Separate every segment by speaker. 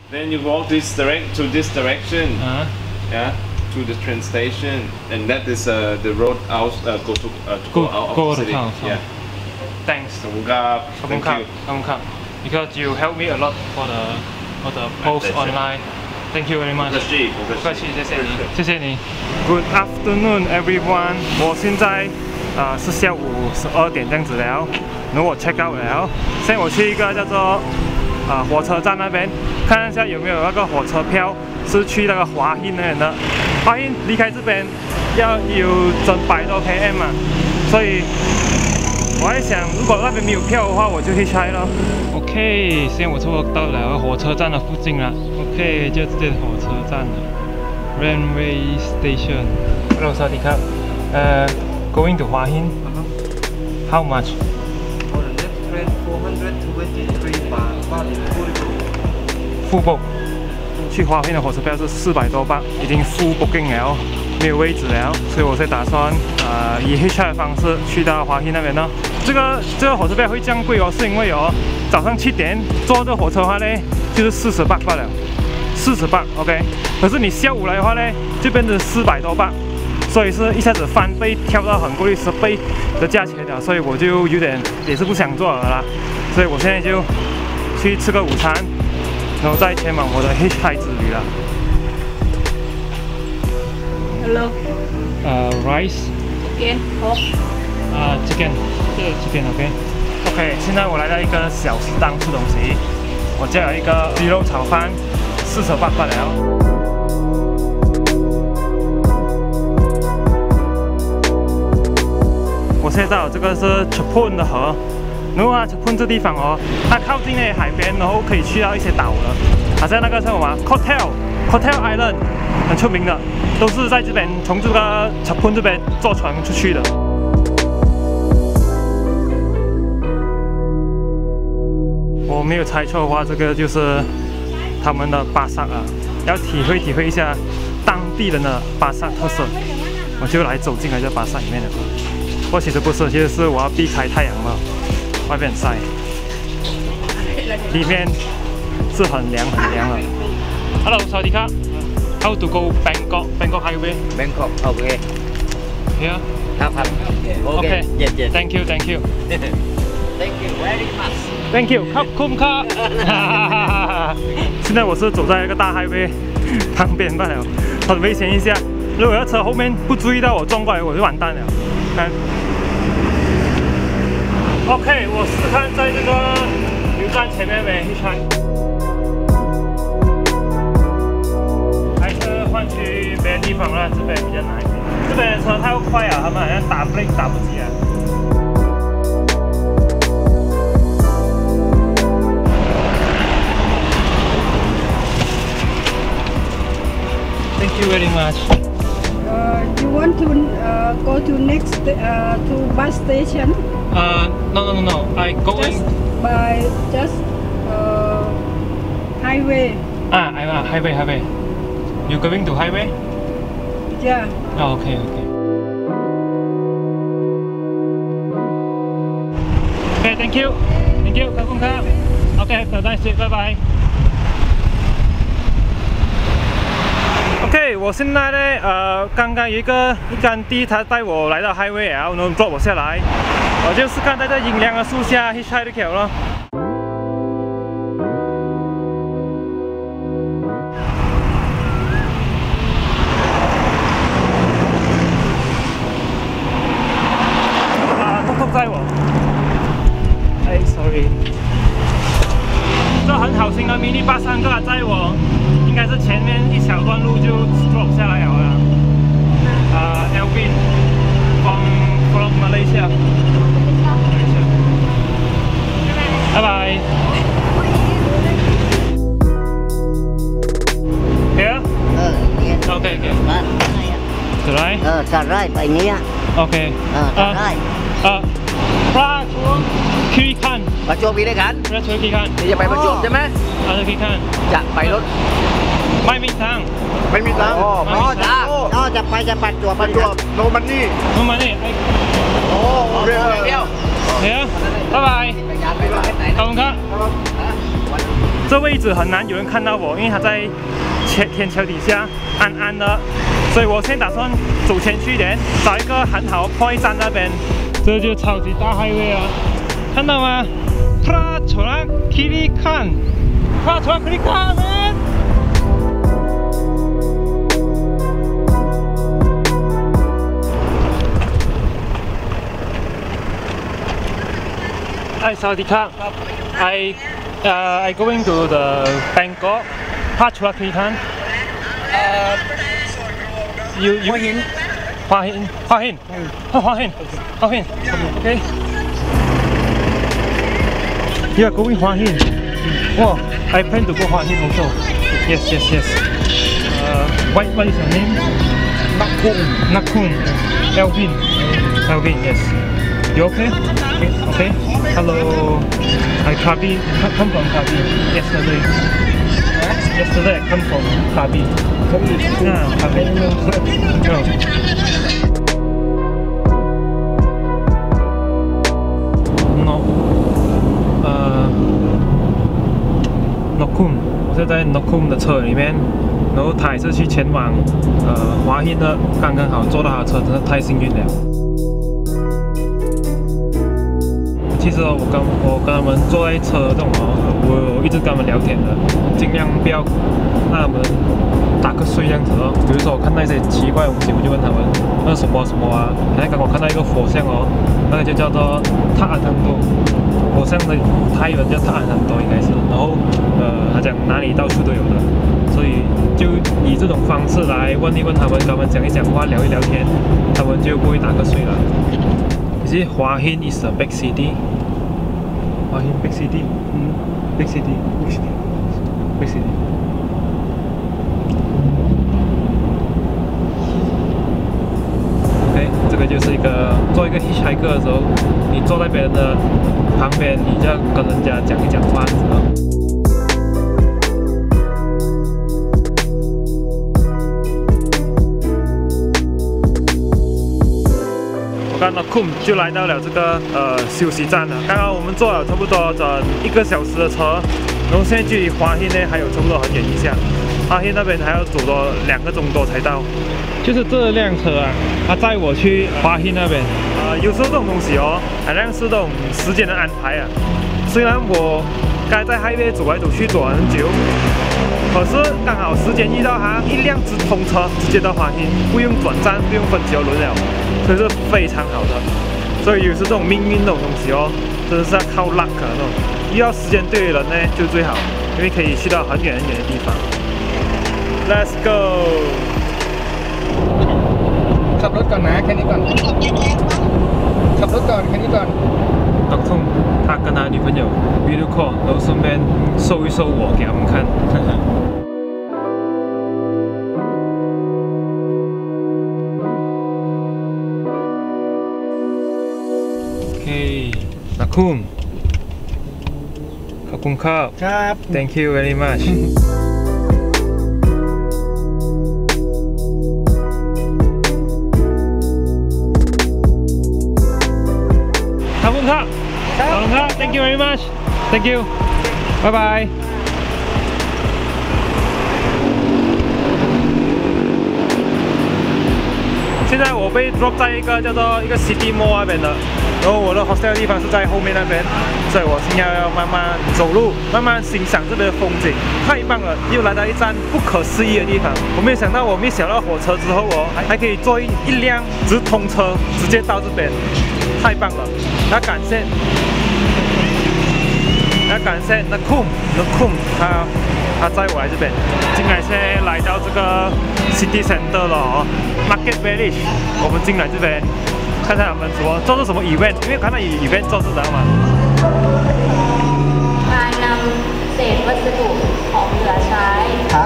Speaker 1: Then you walk this direction. Yeah, to the train station, and that is the road out go out of the city. Yeah.
Speaker 2: Thanks.
Speaker 1: Thank you.
Speaker 2: Because you help me a lot for the post online. Thank you very much. 不客气，谢谢你。Good afternoon, everyone. 我现在是下午12点这样子了，然后我 check out 了。现在我去一个叫做火车站那边，看一下有没有那个火车票是去那个华欣那边的。华欣离开这边要有整100多 km 啊，所以我在想，如果那边没有票的话，我就去拆了。OK， 现在我差不多到了火车站的附近了。OK， 就这火车站了 ，Railway Station。Hello， สวัสดีครับ。Going to 华欣。How much?
Speaker 3: For the next train, 423 baht is full book.
Speaker 2: 去华欣的火车票是400多巴，已经 full booking 了，没有位置了，所以我才打算以 hitchhike 的方式去到华欣那边呢。这个火车票会这样贵哦，是因为早上7点坐这火车的话呢，就是40巴罢了，40巴 OK。可是你下午来的话呢，就变成400多巴，所以是一下子翻倍，跳到很贵10倍的价钱了，所以我就有点也是不想做了啦，所以我现在就去吃个午餐。然后再前往我的 hitchhike 之旅了。
Speaker 4: Hello.
Speaker 2: Rice.
Speaker 4: Chicken. Pork.
Speaker 2: Chicken.
Speaker 4: Okay.
Speaker 2: Chicken. OK. 现在我来到一个小食档吃东西，我叫了一个鸡肉炒饭，40巴罢了。我现在到这个是 Chapun 的河。然后Chapun这地方它靠近那海边，然后可以去到一些岛了，好像那个叫什么 Hotel Island 很出名的，都是在这边从这个Chapun这边坐船出去的。我没有猜错的话，这个就是他们的巴萨啊，要体会一下当地人的巴萨特色，我就来走进来这巴萨里面了。不过其实不是，其实是我要避开太阳了。外面很晒，里面是很凉了。Hello， สวัสดีครับ How to go Bangkok Highway?
Speaker 3: Bangkok, okay.
Speaker 2: Here?
Speaker 3: ครับ Okay. Yes.
Speaker 2: Thank you.
Speaker 3: Thank you very much.
Speaker 2: Thank you， ขอบคุณครับ现在我是走在一个大 highway 旁边罢了，很危险一下。如果要车后面不注意到我撞过来，我就完蛋了。看。OK， 我试看在这个油站前面没hitchhike，还是换去别的地方了，这边比较难一点。这边的车太快了，他们好像打 brake 打不及啊。Thank you very much.
Speaker 4: You want to go to next to bus station?
Speaker 2: No. I going
Speaker 4: just highway.
Speaker 2: Highway. You going to highway?
Speaker 4: Yeah.
Speaker 2: Oh, okay. Okay, thank you. ขอบคุณครับ Okay, have a nice day. Bye bye. OK， 我现在呢，刚刚有一杆弟他带我来到 highway 然后呢 drop 我下来，我就是看在这阴凉的树下 hitchhike 就可了。偷载我。Sorry。这很好心的 mini bus 3个载我。应该是前面一小段路就 drop 下来了。Elvin from Malaysia。拜拜。Here? Okay. Sarai?
Speaker 3: Sarai ไปเนี้ย
Speaker 2: Okay.
Speaker 3: Sarai
Speaker 2: ประจวบคีรีขันธ์
Speaker 3: ประจวบคีรีขันธ์
Speaker 2: ประจวบคีรีขันธ์
Speaker 3: นี่จะไปประจวบใช่ไหม
Speaker 2: ประจวบคีรีขันธ์
Speaker 3: จะไปรถ
Speaker 2: ไม่มีทาง
Speaker 3: ไม่มีทางจะไปประจวบโนมันนี่
Speaker 2: นู่นมานี่
Speaker 3: โอเค
Speaker 2: เดี๋ยวบ๊ายบายขอบคุณครับ这位置很难有人看到我，因为它在天桥底下暗暗的，所以我现在打算走前去一点，找一个很好的 point 站那边。这就超级大 highway 啊，看到吗？啪，出来给你看，啪，出来给你看，man。Hi, Sawadika. I going to the Bangkok. 怕出来可以看。花hinNokum， 我是在 Nokum 的车里面，然后他也是去前往华欣的，刚刚好坐到他的车，真的太幸运了。其实我跟他们坐在车中我一直跟他们聊天的，尽量不要让他们打瞌睡这样子哦。比如说我看到一些奇怪的东西，我就问他们那什么什么啊。好像刚刚我看到一个火像哦，那个就叫做塔安坦多，火像的泰文叫塔安坦多应该是。然后他讲哪里到处都有的，所以就以这种方式来问一问他们，跟他们讲一讲话，聊一聊天，他们就不会打瞌睡了。You see, Hua Hin is a big city. Hua Hin big city. Big city. Big city. OK， 这个就是做一个 hitchhiker 的时候，你坐在别人的旁边，你就要跟人家讲一讲话，知道？刚到 Nokum 就来到了这个休息站了。刚刚我们坐了差不多整1个小时的车，然后现在距离华欣呢还有差不多很远一下。华欣那边还要走多2个钟多才到。就是这辆车啊，它载我去华欣那边。有时候这种东西哦，好像是这种时间的安排啊。虽然我刚才在 highway 走来走去走了很久，可是刚好时间遇到它一辆直通车，直接到华欣，不用转站，不用分几个轮了。所以是非常好的，所以有时这种命运这种东西哦，真的是要靠 luck 那种，遇到时间对的人呢就最好，因为可以去到很远很远的地方。Let's go。
Speaker 3: ขับรถก่อนนะแค่นี้ก่อนขับรถก่อนแค่นี้ก่อน
Speaker 2: Nokum他跟他女朋友 video call， 然后顺便搜一搜我给他们看。Nokum ขอบคุณครับ Thank you very much ขอบคุณครับ Thank you very much Thank you Bye bye。现在我被 drop 在一个叫做一个 City Mall 那边的，然后我的 hostel 的地方是在后面那边，所以我现在要慢慢走路，慢慢欣赏这边的风景，太棒了！又来到一站不可思议的地方。我没有想到，我们小到火车之后哦，还可以坐一辆直通车，直接到这边，太棒了！要感谢 Nokum 他载我来这边，现在来到这个 City Center 了哦 ，Market Village， 我们进来这边看看他们做什么 event， 因为看到有 event 做是怎样嘛。
Speaker 5: การนำเศษวัสดุของเหลือใช้ครับ。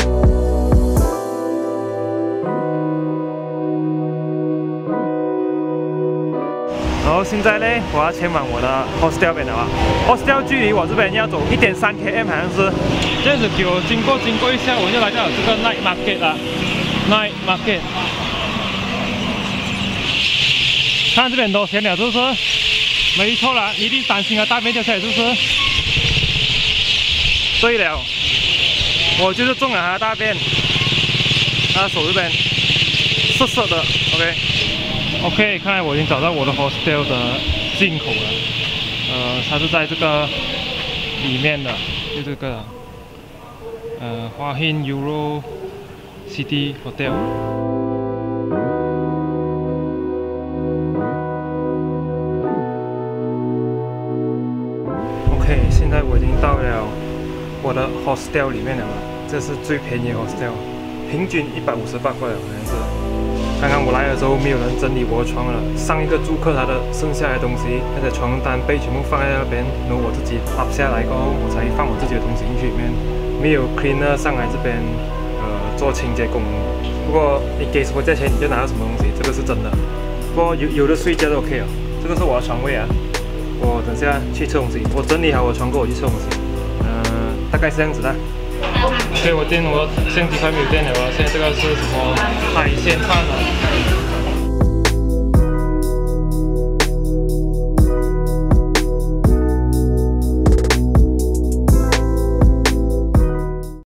Speaker 2: 然后现在呢，我要前往我的 hostel 边了啊。hostel 距离我这边要走1.3 km， 好像是。这样子给我经过一下，我就来到了这个 night market 啊 ，night market。看这边多闲了，是不是？没错啦，一定担心啊，大便掉下来是不是？ 对了，我就是中了他的大便，他手这边涩涩的。OK， 看来我已经找到我的 hostel 的进口了。它是在这个里面的，就这个花欣 Euro City Hotel。OK， 现在我已经到了我的 hostel 里面了，这是最便宜的 hostel， 平均158块好像是。刚刚我来的时候没有人整理我的床了，上一个住客他的剩下的东西，那些床单被全部放在那边，然后我自己拿下来过后，我才放我自己的东西进去里面，没有 cleaner 上来这边做清洁工。不过你给什么价钱你就拿到什么东西，这个是真的。不过有的睡觉都 OK 了，这个是我的床位啊。我等下去吃东西，我整理好我床过我去吃东西，大概是这样子的。所以我电我相机快没有电了，现在这个是什么海鲜饭了。